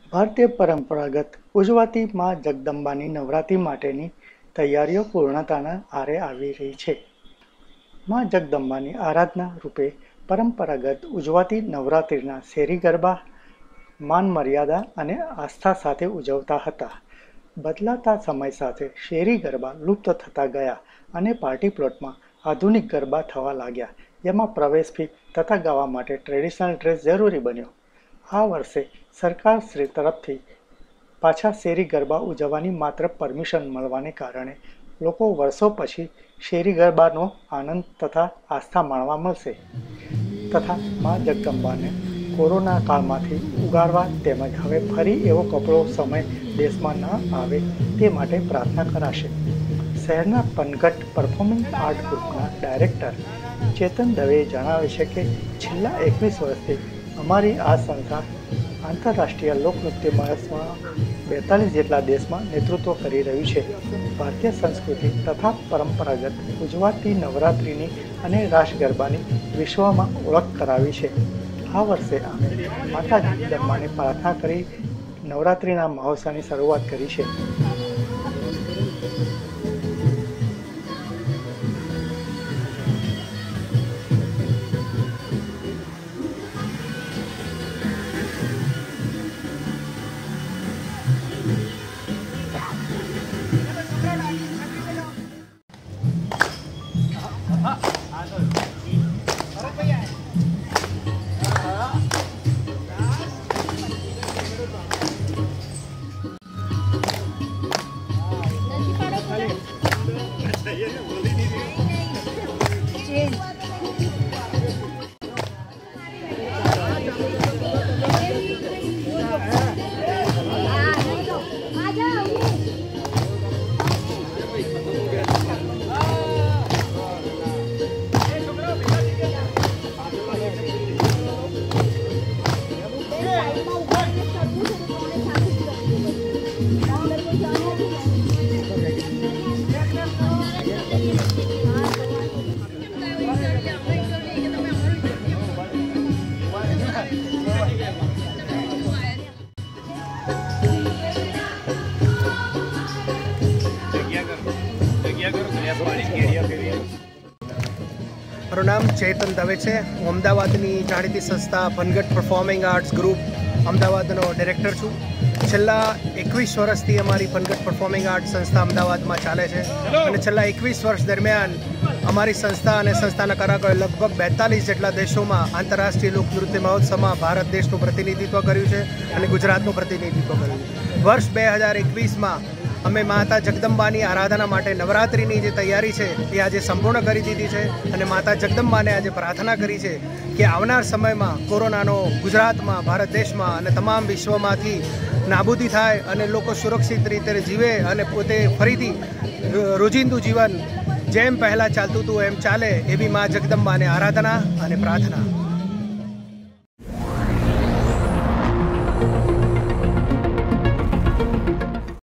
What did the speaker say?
ભારતીય પરંપરાગત ઉજવાતી માં જગદંબાની નવરાત્રિ માટેની તૈયારીઓ પૂર્ણતાના આરે આવી રહી છે. માં જગદંબાની આરાધના રૂપે પરંપરાગત ઉજવાતી નવરાત્રિના શેરી ગરબા માન મર્યાદા અને આસ્થા સાથે ઉજવતા હતા. બદલાતા સમય સાથે શેરી ગરબા લુપ્ત થતા ગયા અને પાર્ટી પ્લોટમાં આધુનિક ગરબા થવા લાગ્યા, જેમાં પ્રવેશ ફી તથા ગાવા માટે ટ્રેડિશનલ ડ્રેસ જરૂરી બન્યો. આ વર્ષે સરકારશ્રી તરફથી પાછા શેરી ગરબા ઉજવવાની માત્ર પરમિશન મળવાને કારણે લોકો વર્ષો પછી શેરી ગરબાનો આનંદ તથા આસ્થા માણવા મળશે તથા માં જગદંબાને કોરોના કાળમાંથી ઉગારવા તેમજ હવે ફરી એવો કપરો સમય દેશમાં ન આવે તે માટે પ્રાર્થના કરાશે. શહેરના પનઘટ પરફોર્મિંગ આર્ટ ગ્રુપના ડાયરેક્ટર ચેતન દવેએ જણાવે છે કે છેલ્લા 21 વર્ષથી અમારી આ સંસ્થા આંતરરાષ્ટ્રીય લોકનૃત્ય મહોત્સવમાં 42 જેટલા દેશમાં નેતૃત્વ કરી રહ્યું છે. ભારતીય સંસ્કૃતિ તથા પરંપરાગત ઉજવાતી નવરાત્રિની અને રાસ ગરબાની વિશ્વમાં ઓળખ કરાવી છે. આ વર્ષે અમે માતા જગદંબાને પ્રાર્થના કરી નવરાત્રિના મહોત્સવની શરૂઆત કરી છે. મારું નામ ચેતન દવે છે. હું અમદાવાદની જાણીતી સંસ્થા પનઘટ પરફોર્મિંગ આર્ટ્સ ગ્રુપ અમદાવાદનો ડિરેક્ટર છું. છેલ્લા 21 વર્ષથી અમારી પનઘટ પરફોર્મિંગ આર્ટ્સ સંસ્થા અમદાવાદમાં ચાલે છે અને છેલ્લા 21 વર્ષ દરમિયાન અમારી સંસ્થા અને સંસ્થાના કલાકારોએ લગભગ 42 જેટલા દેશોમાં આંતરરાષ્ટ્રીય લોકનૃત્ય મહોત્સવમાં ભારત દેશનું પ્રતિનિધિત્વ કર્યું છે અને ગુજરાતનું પ્રતિનિધિત્વ કર્યું. વર્ષ 2021માં અમે માતા જગદંબાની આરાધના માટે નવરાત્રિની જે તૈયારી છે એ આજે સંપૂર્ણ કરી દીધી છે અને માતા જગદંબાને આજે પ્રાર્થના કરી છે કે આવનાર સમયમાં કોરોનાનો ગુજરાતમાં, ભારત દેશમાં અને તમામ વિશ્વમાંથી નાબૂદી થાય અને લોકો સુરક્ષિત રીતે જીવે અને પોતે ફરીથી રોજિંદુ જીવન જેમ પહેલાં ચાલતું હતું એમ ચાલે એવી મા જગદંબાને આરાધના અને પ્રાર્થના.